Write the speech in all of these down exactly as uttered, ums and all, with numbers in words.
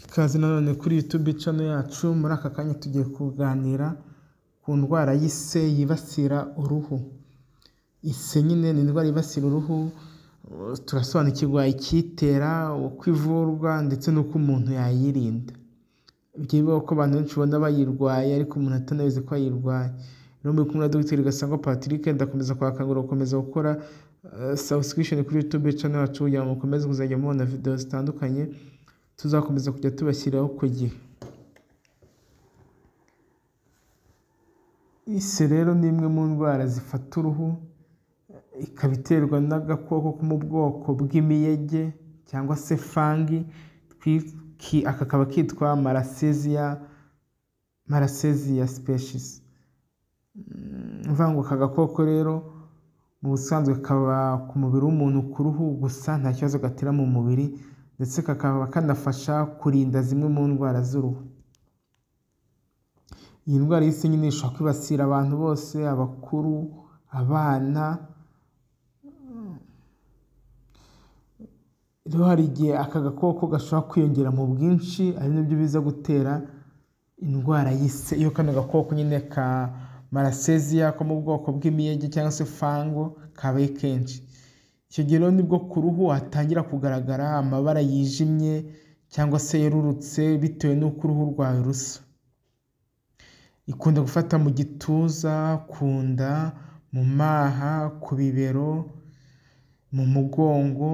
Ikaze nanone kuri YouTube channel yacu. Muri aka kanya tugiye kuganira ku ndwara y'ise yibasira uruhu. Ise nyine ni indwara yibasira uruhu, turasobanukirwa icyitera, uko ivurwa ndetse n'uko umuntu yayirinda. Byibuka ko abantu benshi ubona bayirwaye ariko umuntu atanabizi ko ayirwaye. Rero muri kumwe na Dr Gasangwa Patrick, ndakomeza kwakangura gukomeza gukora uh, subscription kuri YouTube channel yacu kugira ngo mukomeze kuzajya mubona video zitandukanye tuzakomeza kujya tubashyiraho ku gihe. Ise rero ni imwe mu ndwara zifata uruhu, ikaba iterwa n'agakoko ko mu bwoko bw'imiyege cyangwa se fangi, aka kaba kitwa Malassezia Malassezia species. Mvango aka gakoko rero mu busanzwe kaba ku mubiri w'umuntu ku ruhu gusa, nta kibazo gatera mu mubiri, ndetse kakaba kanafasha kurinda zimwe mu ndwara z'uruhu. Iyi ndwara y'ise nyine ishobora kwibasira abantu bose, abakuru, abana. Rero hari igihe aka gakoko gashobora kwiyongera mu bwinshi, ari nabyo biza gutera indwara y'ise. Iyo kano gakoko nyine ka Malassezia ko mu bwoko bw'imiyege cyangwa se fango kabaye kenshi, icyo gihe rero nibwo ku ruhu hatangira kugaragara amabara yijimye cyangwa se yerurutse bitewe n'uko uruhu rwawe rusa. Ikunda gufata mu gituza, ku nda, mu maha, ku bibero, mu mugongo,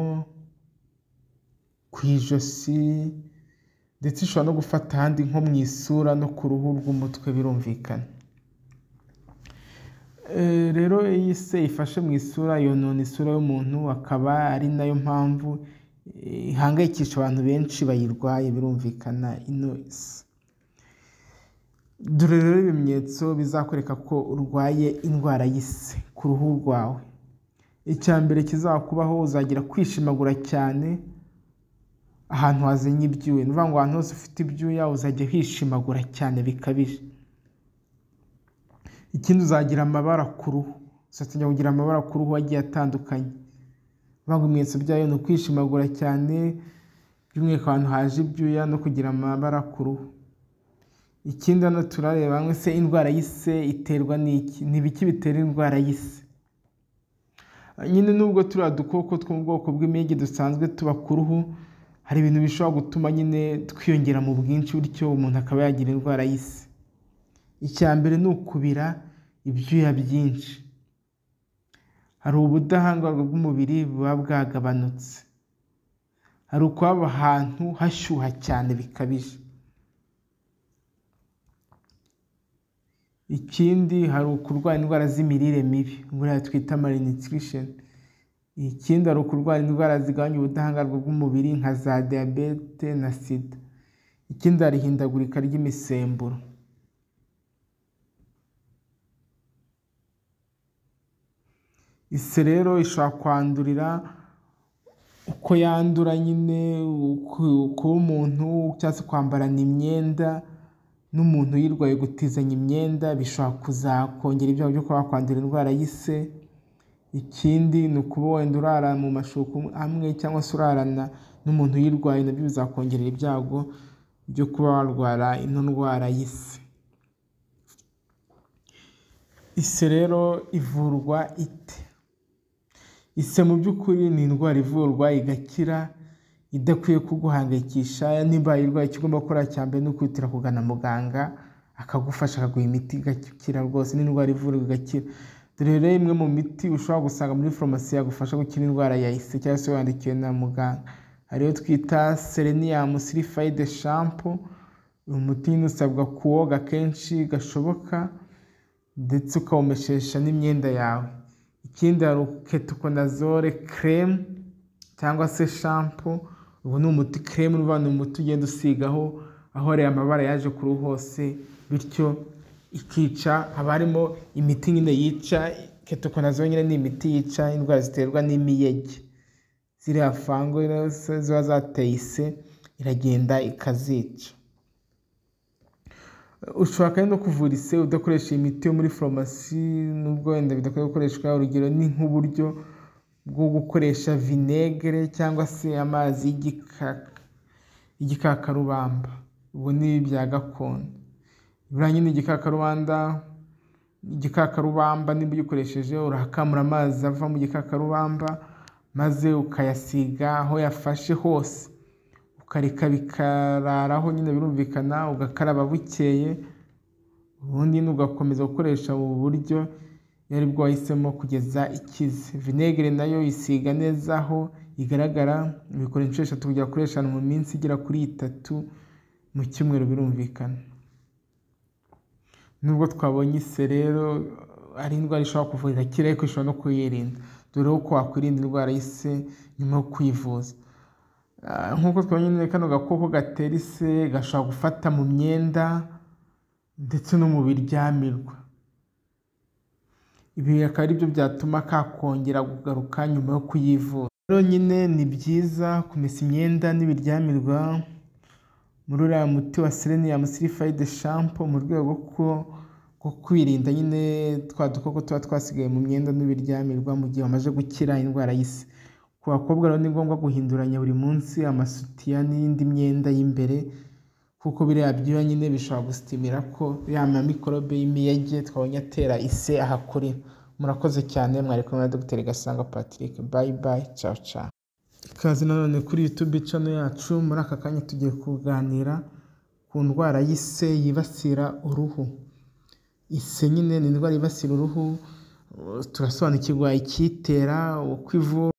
ku ijosi, ndetse ishobora no gufata ahandi nko mu isura no ku ruhu rw'umutwe birumvikana. Rero iyi se ifashe mu isura yonona isura y'umuntu, akaba ari nayo mpamvu ihangayikisha abantu benshi bayirwaye birumvikana ino ise. Dore rero ibimenyetso bizakwereka ko urwaye indwara y'ise ku ruhu rwawe. Icya mbere kizakubaho, uzagira kwishimagura cyane ahantu hazenye ibyuya. Ni ukuvuga ngo ahantu hose ufite ibyuya uzajya hishimagura cyane bikabije. Ikindi uzagira amabara ku ruhu, uzatangira kugira amabara ku ruhu agiye atandukanye. Ni ibimenyetso byayo ni ukwishimagura cyane, by'umwihariko ahantu haje ibyuya, no kugira amabara ku ruhu. Ikindi hano turareba hamwe se indwara y'ise iterwa n'iki? Ni ibiki bitera indwara y'ise? Nyine nubwo turiya dukoko two mu bwoko bw'imiyege dusanzwe tuba ku ruhu, hari ibintu bishobora gutuma nyine twiyongera mu bwinshi, bityo umuntu akaba yagira indwara y'ise. Icya mbere ni ukubira ibyuya byinshi. Hari ubudahangarwa bw'umubiri buba bwagabanutse. Hari ukuba ahantu hashyuha cyane bikabije. Ikindi hari ukurwara indwara z'imirire mibi, buriya twita malnutrition. Ikindi hari ukurwara indwara zigabanya ubudahangarwa bw'umubiri nka za diyabete na sida. Ikindi hari ihindagurika ry'imisemburo. Ise rero ishobora kwandurira uko yandura nyine, kuba umuntu cyangwa se kwambarana imyenda n'umuntu uyirwaye, gutizanya imyenda bishobora kuzakongera ibyago byo kuba wakwandura indwara y'ise. Ikindi ni ukuba wenda urara mu mashuka amwe cyangwa se urarana n'umuntu uyirwaye, nabyo bizakongerera ibyago byo kuba warwara ino ndwara y'ise. Ise rero ivurwa ite? Ise mu by'ukuri ni indwara ivurwa igakira, idakwiye kuguhangayikisha. Niba ayirwaye, icyo ugomba gukora cya mbere ni ukwihutira kugana muganga akagufasha, akaguha imiti igakira rwose. Ni indwara ivurwa igakira. Dore rero imwe mu miti ushobora gusanga muri farumasi yagufasha gukira indwara ya ise cyangwa se wandikiwe na muganga. Hariyo twita Selenium Sulfide Shampoo. Uyu muti nyine usabwa kuwoga kenshi gashoboka, ndetse ukawumeshesha n'imyenda yawe. Ikindi hari Ketoconazole Creme cyangwa se shampoo. Ubu ni umuti creme, ni umuti ugenda usigaho aho rero amabara yaje ku ruhu hose, bityo ikica. Haba harimo imiti nyine yica. Ketoconazole nyine ni imiti yica indwara ziterwa n'imiyege. Ziriya fango ziba zateye ise iragenda ikazica. Ushobora kandi no kuvura ise udakoresha imiti yo muri farumasi, nubwo wenda bidakwiye gukoreshwa. Urugero ni nk'uburyo bwo gukoresha vinegere cyangwa se amazi y'igikaka. igikakarubamba, ubwo ni ibya gakondo. Buriya nyine igikakarubanda igikakarubamba niba ugikoresheje urakamura amazi ava mu gikakarubamba maze ukayasiga aho yafashe hose, ukareka bikararaho nyine birumvikana, ugakaraba bukeye, ubundi ugakomeza gukoresha ubu buryo iyo ari bwo wahisemo kugeza ikize. Vinegere nayo isiga neza aho igaragara, ubikora inshuro eshatu kugera kuri eshanu mu minsi igera kuri itatu mu cyumweru birumvikana. Nubwo twabonye ise rero ari indwara ishobora kuvura igakira ariko ishobora no kuyirinda, dore ko wakwirinda indwara y'ise nyuma yo kwivuza. Nk'uko twabonye kano gakoko gatera ise gashobora gufata mu myenda ndetse no mu biryamirwa. Ibi akaba ari byo byatuma kakongera kugaruka nyuma yo kuyivuza. Rero nyine ni byiza kumesa imyenda n'ibiryamirwa muri uriya muti wa Selenium Sulfide Shampoo mu rwego rwo kwirinda nyine twa dukoko tuba twasigaye mu myenda n'ibiryamirwa mu gihe wamaze gukira indwara y'ise. Ku bakobwa rero ni ngombwa guhinduranya buri munsi amasutiya n'indi myenda y'imbere, kuko biriya byuya nyine bishobora gusitimira ko ya mikorobe y'imiyege twabonye atera ise ahakurira. Murakoze cyane, mwari kumwe na Dr Gasangwa Patrick. Bye bye, ciao ciao. Ikaze nanone kuri YouTube channel yacu. Muri aka kanya tugiye kuganira ku ndwara y'ise yibasira uruhu. Ise nyine ni indwara yibasira uruhu, turasobanukirwa icyitera, uko ivurwa